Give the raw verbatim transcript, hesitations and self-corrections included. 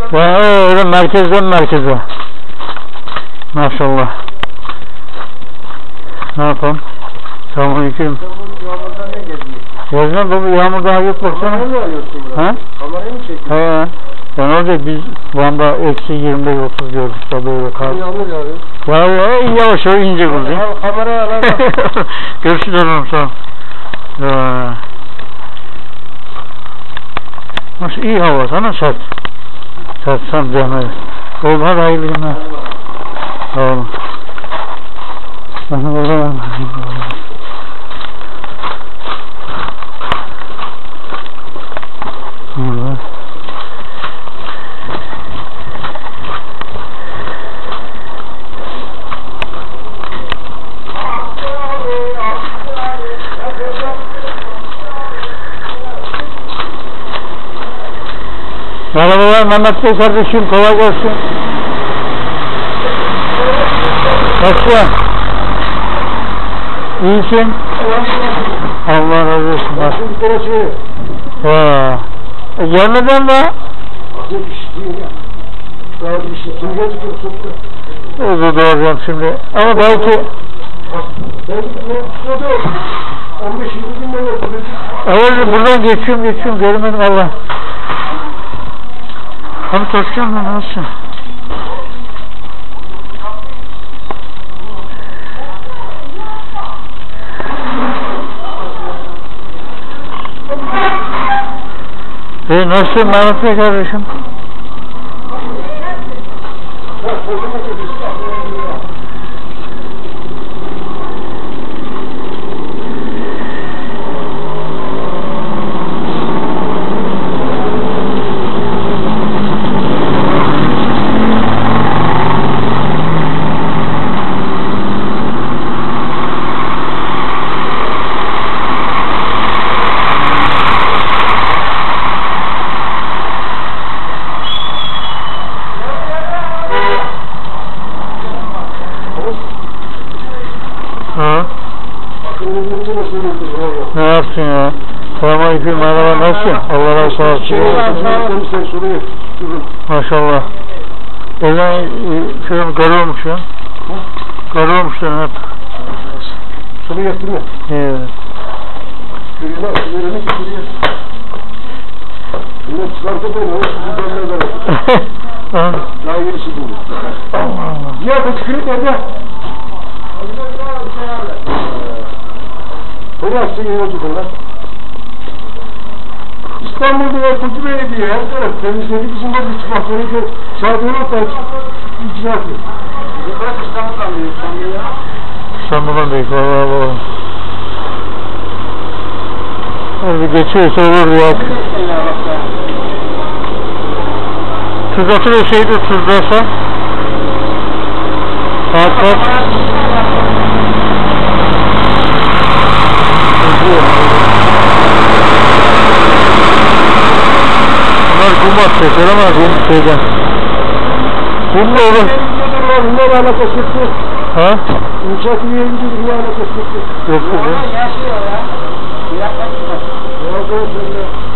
Ya öyle merkezden merkeze. Maşallah. Ne yapalım? Selamünaleyküm. Yağmurdan ne gezmek? Yazma baba, yağmur daha yok baksana. Kamerayı mı alıyorsun burada? Ha? Kamerayı mı çekiyorsun? He. Yani orada biz Van'da eksi yirmi beş otuz gördük da böyle kar. Yağmur yağıyor. Ya ya yavaş yavaş inecek oldu. Al kamerayı al. Görüşürüz oğlum, sağ ol. Ya. Nasıl iyi hava sana, sert. Sert sen zahmet. Oğlum hadi hayırlı günler. Sağ olun. Evet. Merhabalar Mehmet Bey kardeşim, kolay gelsin. Nasılsın? İyisin? Allah razı olsun. Ha. E, gelmeden de? Özür doğrayacağım şimdi. Ama belki... Evet, buradan geçiyorum geçiyorum, görmedim Allah. Abi taşacağım ben, nasıl? E nasılsın Mehmet Bey kardeşim? Ha? Ne yapsın ya? Selamünaleyküm, merhaba, nasılsın? Allah razı olsun. Maşallah. O zaman şöyle garı olmuş ya. Garı olmuş ya hep. Şunu yaptın mı? Evet. Şuraya, şuraya ne şuraya? Şunu çıkartıp beni, o sizi benden verir. Daha yenisi bu. Allah Allah. Ya bu çıkırık nerede? Burası yolcudur lan. İstanbul'da ortacı belediye her taraf temizledik, bizim de bir çıkmak gerekiyor. Saat on altıda icra atıyor. Bizim bırak İstanbul'dan değil, İstanbul'dan. İstanbul'dan değil, valla valla. Hadi geçiyorsa olur ya. Tuzlatır o şeydi, tuzlasa. Saat kaç? Bunlar kum atacaklar ama kum şeyden. Kum da olur. Ne alakası yok? Ha? İnşaat üyeyi ne alakası yok? Yok kızım. Yaşıyor ya. Yaklaşık. Ne oldu?